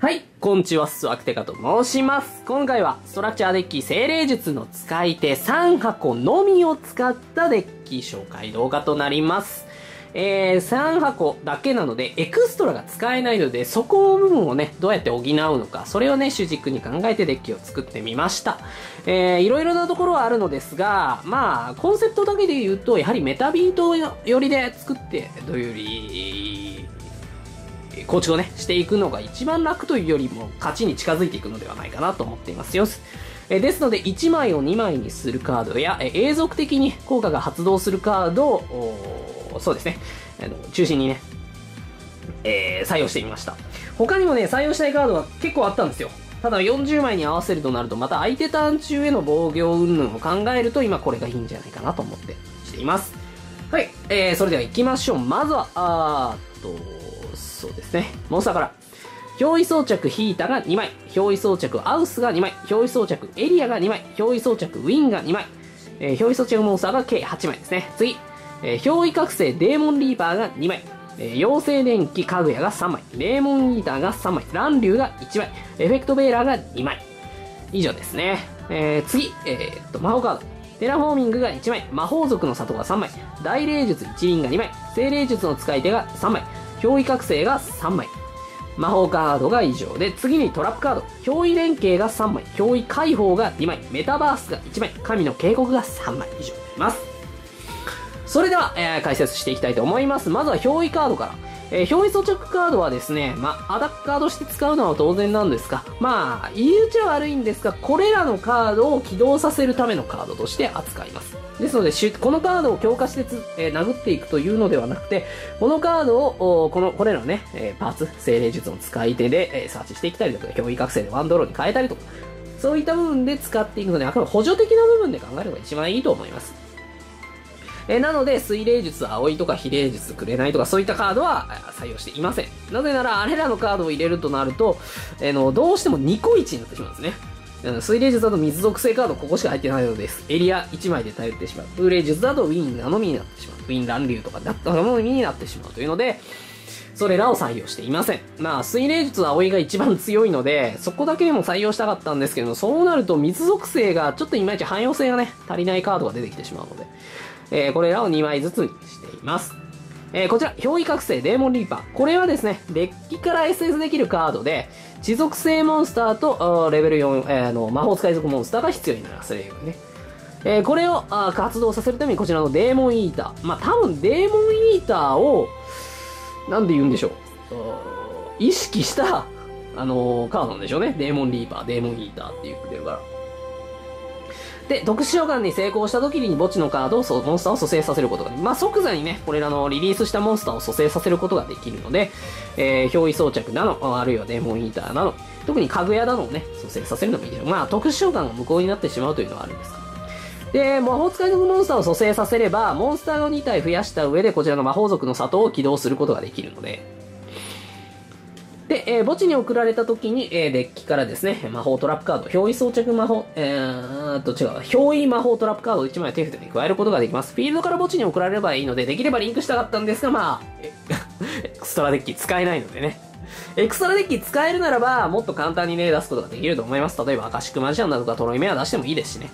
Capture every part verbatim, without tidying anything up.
はい、こんにちは、スワクテカと申します。今回は、ストラクチャーデッキ精霊術の使い手さん箱のみを使ったデッキ紹介動画となります。えー、さん箱だけなので、エクストラが使えないので、そこの部分をね、どうやって補うのか、それをね、主軸に考えてデッキを作ってみました。えー、いろいろなところはあるのですが、まあ、コンセプトだけで言うと、やはりメタビート寄りで作って、というより、構築をね、していくのが一番楽というよりも勝ちに近づいていくのではないかなと思っていますよ。えですので、いちまいをにまいにするカードや、え永続的に効果が発動するカードを、そうですね、あの中心にね、えー、採用してみました。他にもね、採用したいカードは結構あったんですよ。ただよんじゅうまいに合わせるとなると、また相手ターン中への防御云々を考えると、今これがいいんじゃないかなと思ってしています。はい、えー、それでは行きましょう。まずは、あーっと、そうですね。モンスターから。憑依装着ヒータがにまい。憑依装着アウスがにまい。憑依装着エリアがにまい。憑依装着ウィンがにまい。えー、憑依装着モンスターが計はちまいですね。次。えー、憑依覚醒デーモンリーパーがにまい。えー、妖精電気かぐやがさんまい。レーモンイーターがさんまい。乱流がいちまい。エフェクトベーラーがにまい。以上ですね。えー、次。えー、っと、魔法カード。テラフォーミングがいちまい。魔法族の里がさんまい。大霊術一輪がにまい。精霊術の使い手がさんまい。憑依覚醒がさんまい。魔法カードが以上で、次にトラップカード。憑依連携がさんまい。憑依解放がにまい。メタバースがいちまい。神の警告がさんまい以上になります。それでは、えー、解説していきたいと思います。まずは憑依カードから。えー、憑依装着カードはですね、まあ、アタックカードして使うのは当然なんですが、まあ、言い打ちは悪いんですが、これらのカードを起動させるためのカードとして扱います。ですので、このカードを強化してつ、えー、殴っていくというのではなくて、このカードを、この、これらのね、えー、パーツ、精霊術の使い手で、えー、サーチしていきたりとか、憑依覚醒でワンドローに変えたりとか、そういった部分で使っていくので、あくまで補助的な部分で考えるのが一番いいと思います。えー、なので、水霊術、葵とか非霊術、紅とかそういったカードは採用していません。なぜなら、あれらのカードを入れるとなると、えー、のどうしてもにこいちになってしまうんですね。うん、水霊術だと水属性カードここしか入ってないのです。エリアいちまいで頼ってしまう。風霊術だとウィンナのみになってしまう。ウィン乱流とかだったのみになってしまうというので、それらを採用していません。まあ、水霊術は葵が一番強いので、そこだけでも採用したかったんですけど、そうなると水属性がちょっといまいち汎用性がね、足りないカードが出てきてしまうので、えー、これらをにまいずつにしています。えー、こちら、憑依覚醒デーモンリーパー。これはですね、デッキから エスエス できるカードで、地属性モンスターと、レベルよん、えー、の魔法使い属モンスターが必要になります。レベルね。えー、これをあ活動させるためにこちらのデーモンイーター。まあ、多分デーモンイーターを、なんで言うんでしょう。意識した、あのー、カードなんでしょうね。デーモンリーパー、デーモンイーターって言ってるから。で、特殊召喚に成功した時に墓地のカードを、モンスターを蘇生させることができる。まあ、即座にね、これらのリリースしたモンスターを蘇生させることができるので、えー、憑依装着なの、あるいはデーモンイーターなの、特にかぐやなのをね、蘇生させるのもいいです。まあ、特殊召喚が無効になってしまうというのはあるんですが。で、魔法使い族モンスターを蘇生させれば、モンスターをに体増やした上で、こちらの魔法族の里を起動することができるので、で、えー、墓地に送られた時に、えー、デッキからですね、魔法トラップカード、憑依装着魔法、えー、と違う、憑依魔法トラップカードをいちまい手札に加えることができます。フィールドから墓地に送られればいいので、できればリンクしたかったんですが、まあ、エクストラデッキ使えないのでね。エクストラデッキ使えるならば、もっと簡単にね、出すことができると思います。例えば、アカシックマジシャンだとかトロイメア出してもいいですしね。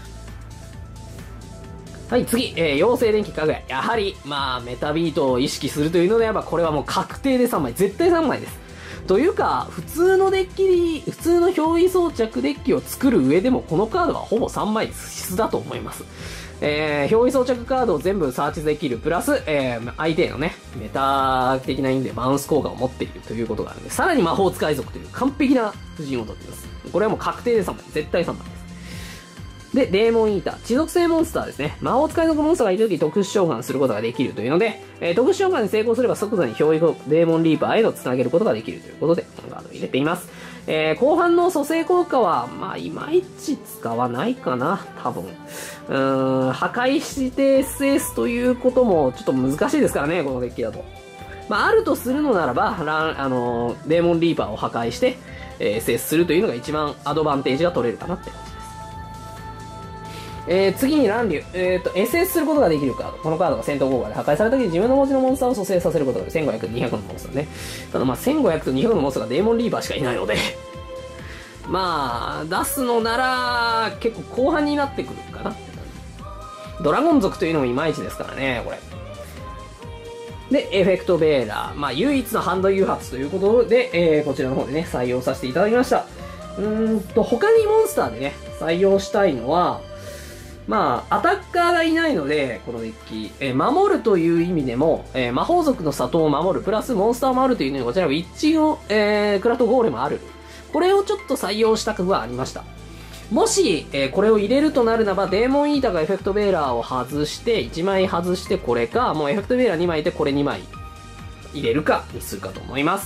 はい、次、えー、妖精電気かぐや。やはり、まあ、メタビートを意識するというのであれば、これはもう確定でさんまい。絶対さんまいです。というか、普通のデッキ、普通の憑依装着デッキを作る上でも、このカードはほぼさんまい必須だと思います。えー、憑依装着カードを全部サーチできる、プラス、えー、相手のね、メタ的な意味でバウンス効果を持っているということがあるので、さらに魔法使い族という完璧な布陣を取っています。これはもう確定でさんまい。絶対さんまいです。で、デーモンイーター。地属性モンスターですね。魔法使い族モンスターがいるとき特殊召喚することができるというので、えー、特殊召喚に成功すれば即座に憑依デーモンリーパーへと繋げることができるということで、このカードを入れています。えー、後半の蘇生効果は、まあ、いまいち使わないかな、多分。うーん、破壊して エスエス ということもちょっと難しいですからね、このデッキだと。まあ、あるとするのならば、ラン、あのー、デーモンリーパーを破壊して、えー、エスエス するというのが一番アドバンテージが取れるかなって感じです。 えー、次に乱流。えっ、ー、と、エスエス することができるカード。このカードが戦闘効果で破壊された時に自分の文字のモンスターを蘇生させることができる。せんごひゃく、にひゃくのモンスターね。ただまあ、せんごひゃくとにひゃくのモンスターがデーモンリーバーしかいないので、まあ、出すのなら、結構後半になってくるかなって感じ。ドラゴン族というのもいまいちですからね、これ。で、エフェクトベーラー。まあ、唯一のハンド誘発ということで、えー、こちらの方でね、採用させていただきました。うーんと、他にモンスターでね、採用したいのは、まあ、アタッカーがいないので、このデッキ、えー、守るという意味でも、えー、魔法族の里を守る、プラスモンスターを守るというのに、こちら、ウィッチの、えー、クラフトゴーレムある。これをちょっと採用したくはありました。もし、えー、これを入れるとなるならば、デーモンイーターがエフェクトベーラーを外して、いちまい外してこれか、もうエフェクトベーラーにまいでこれにまい入れるかにするかと思います。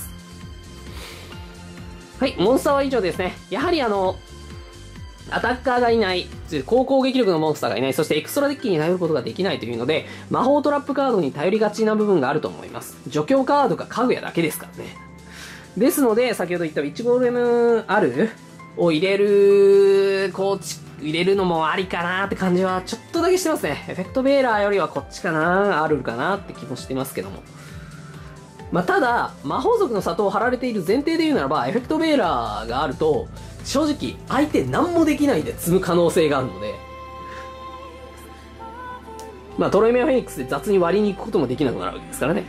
はい、モンスターは以上ですね。やはりあの、アタッカーがいない、高攻撃力のモンスターがいない、そしてエクストラデッキに頼ることができないというので、魔法トラップカードに頼りがちな部分があると思います。除去カードか家具屋だけですからね。ですので、先ほど言ったウィッチゴーレムあるを入れる、こうち、入れるのもありかなって感じはちょっとだけしてますね。エフェクトベーラーよりはこっちかな、あるかなって気もしてますけども。まあ、ただ、魔法族の里を張られている前提で言うならば、エフェクトベーラーがあると、正直、相手何もできないで積む可能性があるので、まあ、トロイメアフェニックスで雑に割りに行くこともできなくなるわけですからね。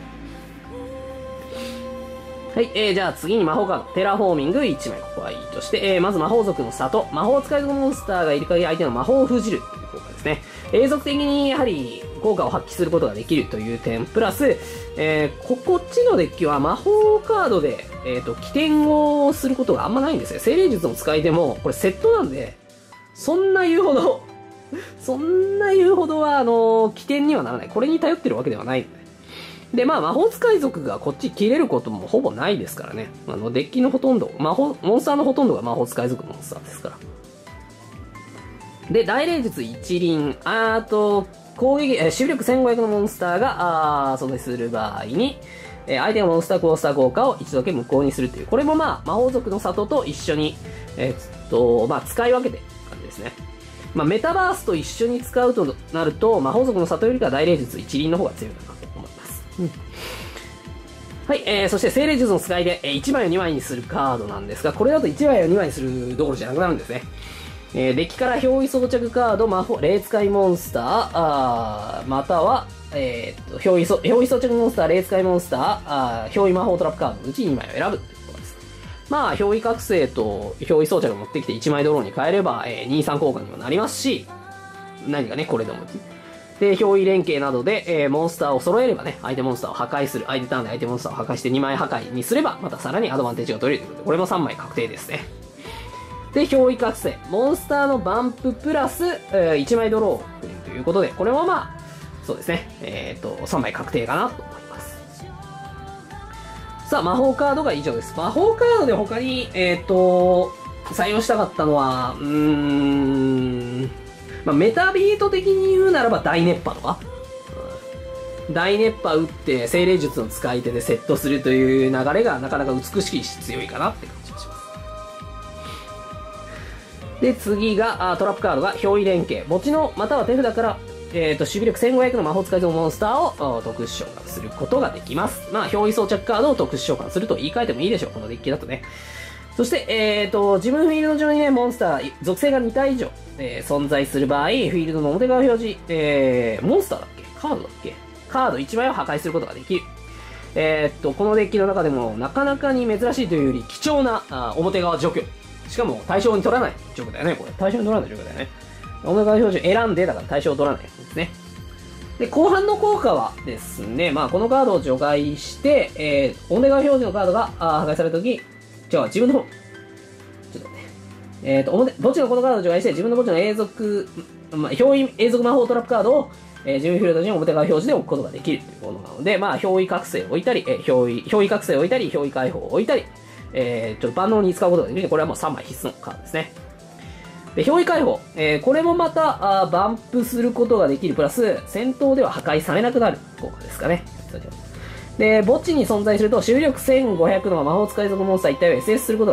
はい、えー、じゃあ次に魔法カード。テラフォーミングいちまい。ここはいいとして、えー、まず魔法族の里。魔法使い族モンスターがいる限り相手の魔法を封じるという効果ですね。永続的にやはり効果を発揮することができるという点。プラス、えー、ここっちのデッキは魔法カードで、えっと、起点をすることがあんまないんですよ。精霊術の使いでも、これセットなんで、そんな言うほど、そんな言うほどは、あのー、起点にはならない。これに頼ってるわけではないので。で、まあ、魔法使い族がこっち切れることもほぼないですからね。あの、デッキのほとんど、魔法、モンスターのほとんどが魔法使い族モンスターですから。で、大霊術一輪、あと、攻撃、えー、守備力せんごひゃくのモンスターが、あー、存在する場合に、えー、相手がモンスターコースター効果を一度だけ無効にするという。これもまあ、魔法族の里と一緒に、えー、っと、まあ、使い分けて感じですね。まあ、メタバースと一緒に使うとなると、魔法族の里よりか大霊術一輪の方が強いかなと思います。うん、はい、えー、そして精霊術の使いで、えー、いちまいをにまいにするカードなんですが、これだといちまいをにまいにするどころじゃなくなるんですね。えー、デッキから憑依装着カード、魔法、霊使いモンスター、あーまたは、えー、っと、憑依、憑依装着モンスター、霊使いモンスター、あー憑依魔法トラップカードのうちにまいを選ぶということです。まあ、憑依覚醒と憑依装着を持ってきていちまいドローに変えれば、えー、に、さん効果にもなりますし、何かね、これでも。で、憑依連携などで、えー、モンスターを揃えればね、相手モンスターを破壊する。相手ターンで相手モンスターを破壊してにまい破壊にすれば、またさらにアドバンテージが取れるということで、これもさんまい確定ですね。で、憑依覚醒。モンスターのバンププラス、えー、いちまいドローを振るということで、これもまあ、そうですね。えっと、さんまい確定かなと思います。さあ、魔法カードが以上です。魔法カードで他に、えっと、採用したかったのは、うーん、まあ、メタビート的に言うならば大熱波とか、うん、大熱波打って精霊術の使い手でセットするという流れがなかなか美しいし強いかなって感じがします。で、次が、あトラップカードが憑依連携。墓地の、または手札から、えっと、守備力せんごひゃくの魔法使いのモンスターを特殊召喚することができます。まあ、憑依装着カードを特殊召喚すると言い換えてもいいでしょう。このデッキだとね。そして、えっと、自分フィールド上にね、モンスター、属性がに体以上、えー、存在する場合、フィールドの表側表示、えー、モンスターだっけカードだっけカードいちまいを破壊することができる。えー、っと、このデッキの中でも、なかなかに珍しいというより、貴重な、あ表側除去。しかも、対象に取らない除去だよね、これ。対象に取らない除去だよね。表側表示選んで、だから対象を取らないやつですね。で、後半の効果はですね、まあ、このカードを除外して、えー、表側表示のカードがあ破壊されたとき、じゃあ自分の方、ちょっとね、えっ、ー、と、表、墓地のこのカードを除外して、自分の墓地の永続、まあ、憑依永続魔法トラップカードを、えー、自分フィールドに表側表示で置くことができるというものなので、まあ、憑依覚醒を置いたり、えー、憑依、憑依覚醒を置いたり、憑依解放を置いたり、えー、ちょっと万能に使うことができる。これはもうさんまい必須のカードですね。で、憑依解放。えー、これもまた、あバンプすることができる。プラス、戦闘では破壊されなくなる効果ですかね。で、墓地に存在すると、守備力せんごひゃくの魔法使い族モンスター一体を エスエス することができる。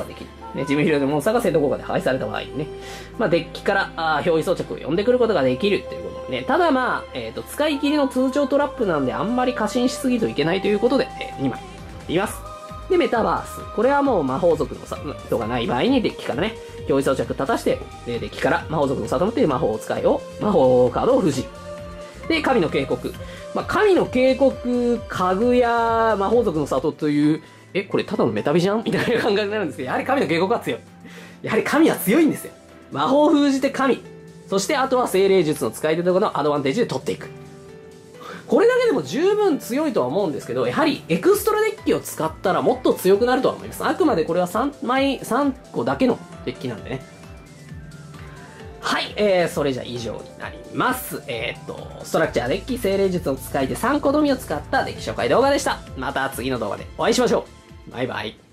ね、ジムヒルのモンスターが戦闘効果で破壊された場合にね、まあ、デッキから、あ表意装着を呼んでくることができるっていうことでね。ただまあ、えっ、ー、と、使い切りの通常トラップなんで、あんまり過信しすぎるといけないということで、えー、にまいいます。で、メタバース。これはもう魔法族の人がない場合にデッキからね、表意装着立たして、で、デッキから魔法族の里っていう魔法使いを、魔法カードを封じる。で、神の警告。まあ、神の警告、かぐや、魔法族の里という、え、これただのメタビじゃんみたいな感覚になるんですけど、やはり神の警告は強い。やはり神は強いんですよ。魔法を封じて神。そしてあとは精霊術の使い手とかのアドバンテージで取っていく。これだけでも十分強いとは思うんですけど、やはりエクストラデッキを使ったらもっと強くなるとは思います。あくまでこれはさんまい、さんこだけのデッキなんでね。はい、えー、それじゃ以上になります。えー、っと、ストラクチャーデッキ精霊術の使い手さんこのみを使ったデッキ紹介動画でした。また次の動画でお会いしましょう。バイバイ。